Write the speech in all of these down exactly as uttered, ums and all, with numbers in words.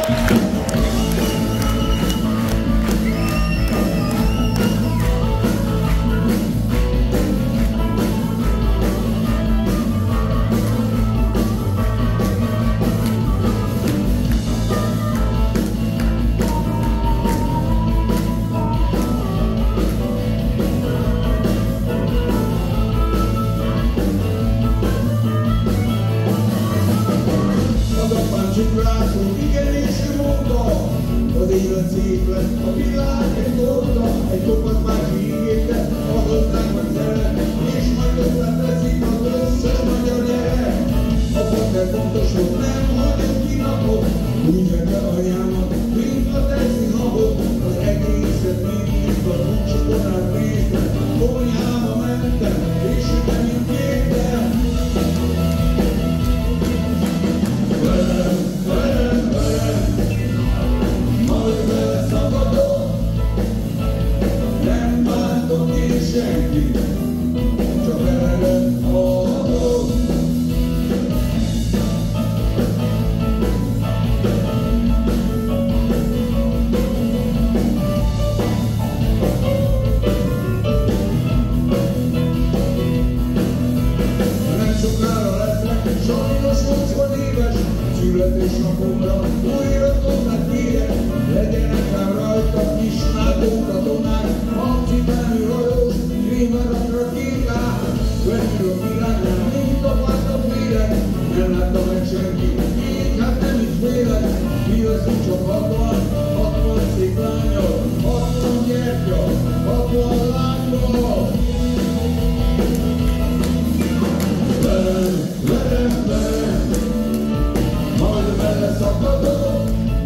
Az élet szép lett, a világ egy torta, egy kopasz már kiégette, adották vagy szeret, és majd össze teszik az összes magyar gyerek. A bakker fontos volt, nem hagyom ki napot, úgy vette anyámat, mint a teszi habot, az egészet mindig a buncsokon néztem, konyhába mentem, és sütem, mint kértem. Velem, velem, velem, majd vele szabadon, nem bántok én senkit, csak velem hallgatom. Nem sokára leszek, sajnos nyolcvan éves, születésnapomra újra tudnak kérek, legyenek rám rajta kis NATO katonák, akcipelni rajos, krémerak rakéták, vetül a világán, mint a pártak vérek, nem látta meg senki, így hát nem is félek, mi leszünk csak hatvan, hatvan szép lányok, hatvan gyertya, hatvan lányok. Velem, velem, velem, majd vele szakadok,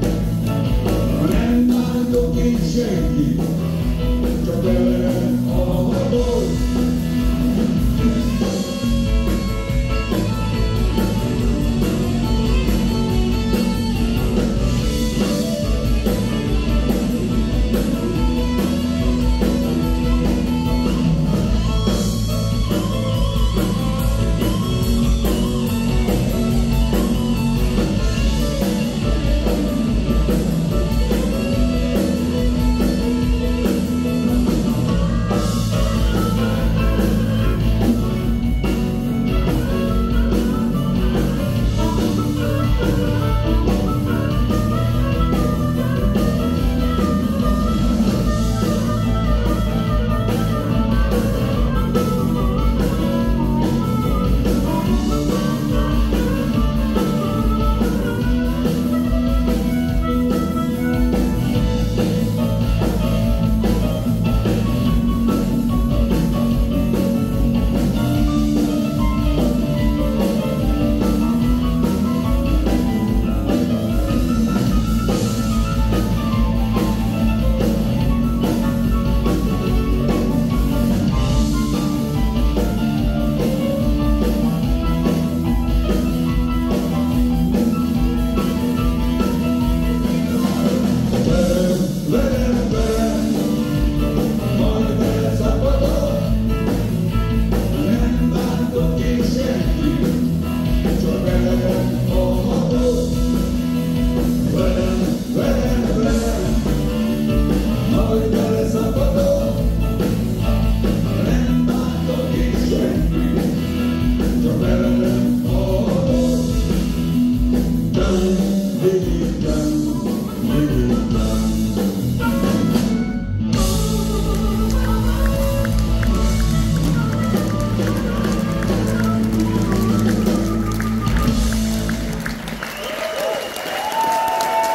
nem bántok én senki, csak velem hallgatok.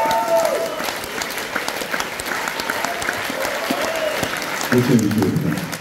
Köszönjük szépen!